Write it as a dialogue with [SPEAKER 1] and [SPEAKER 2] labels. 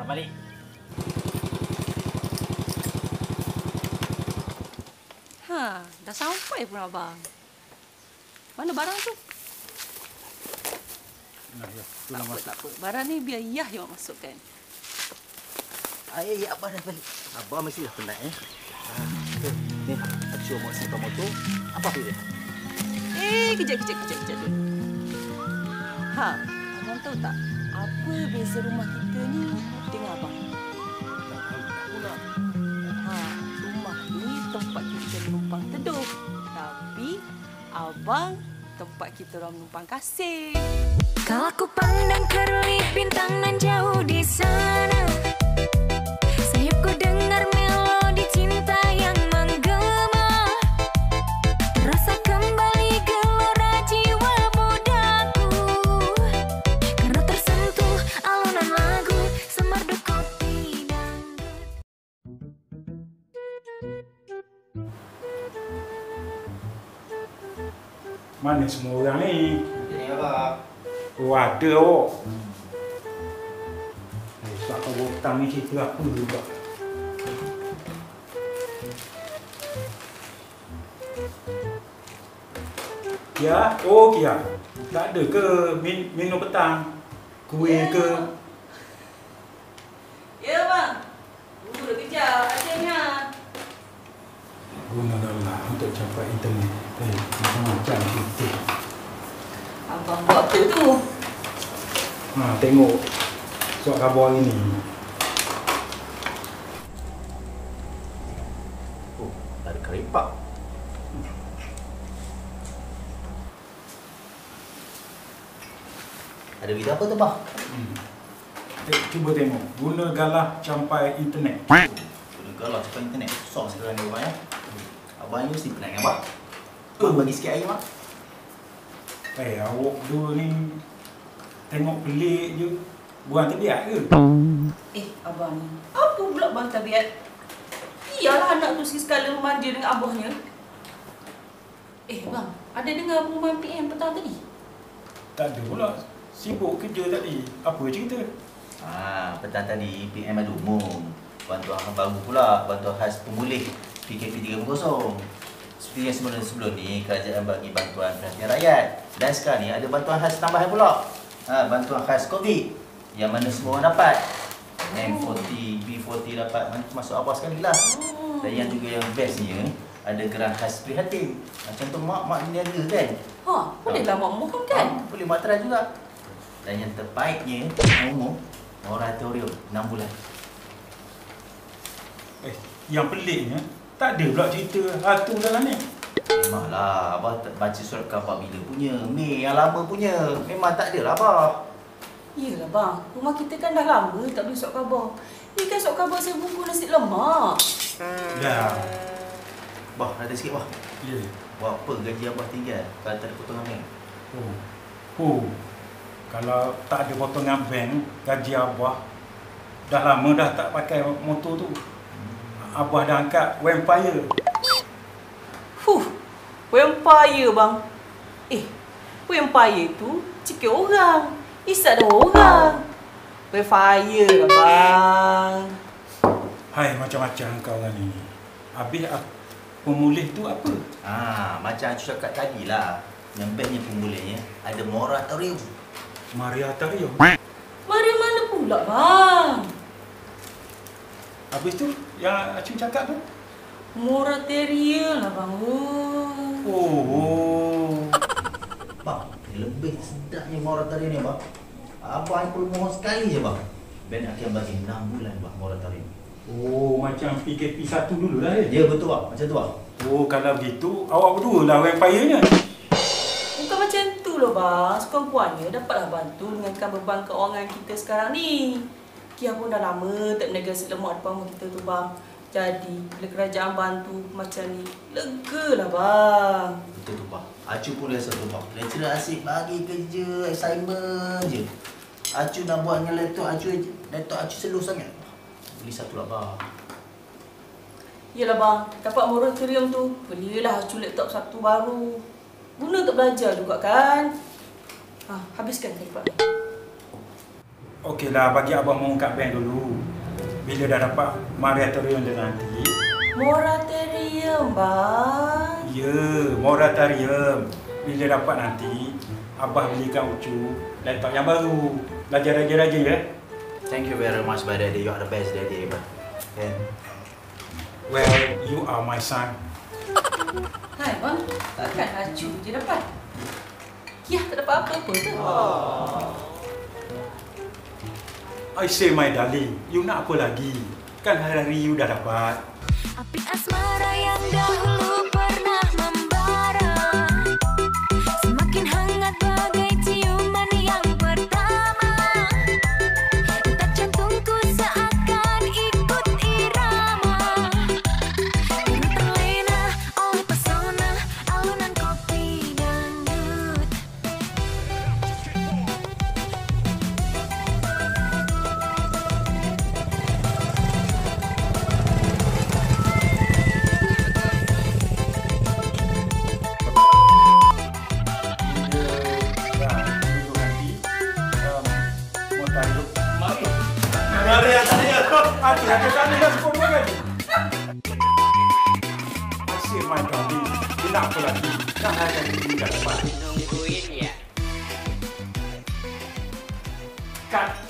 [SPEAKER 1] balik.
[SPEAKER 2] Dah sampai pun abang. Mana barang tu?
[SPEAKER 1] Nah, ya.
[SPEAKER 2] Tak apa. Barang ni biar Yah yang masukkan.
[SPEAKER 3] Ya, Abah dah balik. Abah mesti dah penat, Ni, aku suruh mak simpan motor. Apa dia?
[SPEAKER 2] Kejap dulu. Abang tahu tak? Apa beza rumah kita ni dengan abang? Rumah ni tempat kita menumpang teduh. Tapi abang tempat kita orang menumpang kasih.
[SPEAKER 4] Kalau ku pandang kerlip bintang nan jauh di sana, sayapku dengar melodi cinta yang menggema, rasa kembali gelora jiwa mudaku, karena tersentuh alunan lagu semerdu kopi dangdut.
[SPEAKER 1] Mana semua orang ni?
[SPEAKER 3] Ini Abah.
[SPEAKER 1] Oh, ada awak. Sebab kau hutang ni cerita apa juga. Kia? Oh, Kia. Tak ada ke minum petang? Kuih ke?
[SPEAKER 2] Ya, bang. Dah kejap. Adanya.
[SPEAKER 1] Gunakanlah untuk capai internet. Macam-macam cerita.
[SPEAKER 2] Abang buat apa tu?
[SPEAKER 1] Tengok surat khabar hari ni.
[SPEAKER 3] Oh, ada karipak. Ada berita apa tu, Bah?
[SPEAKER 1] Cuba tengok. Guna galah campai internet.
[SPEAKER 3] Sudah galah cepat internet. Susah sekarang ni, Abah, ya. Abang ni mesti penat, Abah. Abang bagi sikit air, Mak.
[SPEAKER 1] Awak dua ni tengok pelik je. Buang tabiat ke?
[SPEAKER 2] Abang ni. Apa pula bang tabiat? Iyalah anak tu sekali memanja dengan abahnya. Bang, ada dengar pengumuman PM petang tadi?
[SPEAKER 1] Tak ada pula. Sibuk kerja tadi. Apa cerita?
[SPEAKER 3] Petang tadi PM ada umum. Bantuan baru pula. Bantuan khas pemulih PKP 3.0. Seperti yang sebelum ni, kerajaan bagi bantuan perhatian rakyat. Dan sekarang ni ada bantuan khas tambahan pula. Bantuan khas COVID. Yang mana semua orang dapat. M40, B40 dapat masuk awal sekali lah. Dan yang juga yang bestnya, ada geran khas prihatin. Macam tu mak niaga kan.
[SPEAKER 2] Bolehlah mak mohon kan?
[SPEAKER 3] Boleh mak try juga. Dan yang terbaiknya, yang umum, moratorium 6 bulan.
[SPEAKER 1] Yang peliknya, tak ada pula cerita hantu dalam ni.
[SPEAKER 3] Memanglah, Abah tak baca surat khabar bila punya. Mei yang lama punya. Memang tak ada lah, Abah.
[SPEAKER 2] Iyalah bang, rumah kita kan dah lama tak beli surat khabar. Ni kan surat khabar saya bungkus nasi lemak.
[SPEAKER 1] Dah.
[SPEAKER 3] Bah, ada sikit, Bah.
[SPEAKER 1] Ya.
[SPEAKER 3] Berapa gaji Abah tinggal kalau tak ada potongan bank?
[SPEAKER 1] Kalau tak ada potongan bank, gaji Abah dah lama dah tak pakai motor tu. Abah dah angkat Vampire.
[SPEAKER 2] Vampire bang. Vampire tu cikir orang. Isap dah orang. Vampire lah bang.
[SPEAKER 1] Hai, macam-macam kau orang ni. Habis pemulih tu apa?
[SPEAKER 3] Macam aku cakap tadi lah. Yang bestnya pemulihnya ada moratorium.
[SPEAKER 1] Moratorium?
[SPEAKER 2] Mari mana pula bang?
[SPEAKER 1] Habis tu yang Acun cakap tu?
[SPEAKER 2] Moratorium lah bang.
[SPEAKER 3] Bang, lebih sedapnya moratorium ni, Bang. Abang yang perlu mohon sekali je, Bang. Ben akan bagi 6 bulan, Bang, moratorium.
[SPEAKER 1] Macam PKP 1 dulu lah
[SPEAKER 3] Ya, betul, Bang. Macam tu, Bang.
[SPEAKER 1] Kalau begitu, awak berdua lah Vampire-nya.
[SPEAKER 2] Bukan macam tu loh bang. Sekurang-kurangnya dapatlah bantu ringankan beban keuangan kita sekarang ni. Kia pun dah lama tak berniaga nasi lemak depan rumah kita tu bang. Jadi, bila kerajaan bantu macam ni, lega lah bang.
[SPEAKER 3] Betul tu, Bang. Acu pun rasa tu, Bang. Lecturer asyik bagi kerja, assignment je. Acu nak buat dengan laptop Acu slow sangat. Beli satu lah, Bang.
[SPEAKER 2] Yelah bang, dapat moratorium tu, belilah Acu laptop satu baru. Guna untuk belajar juga kan. Habiskan kalipat ni.
[SPEAKER 1] Okeylah, bagi abang mengungkap bank dulu. Bila dah dapat moratorium dia nanti.
[SPEAKER 2] Moratorium, bang.
[SPEAKER 1] Ya, moratorium. Bila dapat nanti, abah belikan Ucu laptop yang baru. Belajar rajin-rajin ya.
[SPEAKER 3] Thank you very much, my daddy. You are the best daddy ever. Kan?
[SPEAKER 1] Well, you are my son.
[SPEAKER 2] Hai, bang. Takkan Acu je dapat. Kiah tak dapat apa-apa tu.
[SPEAKER 1] I say my darling, you nak apa lagi? Kan hari-hari you dah dapat.
[SPEAKER 4] Api asmara yang dahulu pernah membara, semakin hangat bagai ciuman yang pertama. Detak jantungku seakan ikut irama, terlena oleh pesona alunan kopi dangdut.
[SPEAKER 1] Mari atas dia. Aku nak ke sana dah 10 kan. Asyik my darling. Dia nak apa lagi? Dah hari ini dah dapat.
[SPEAKER 5] Nungguin ya.
[SPEAKER 1] Cut.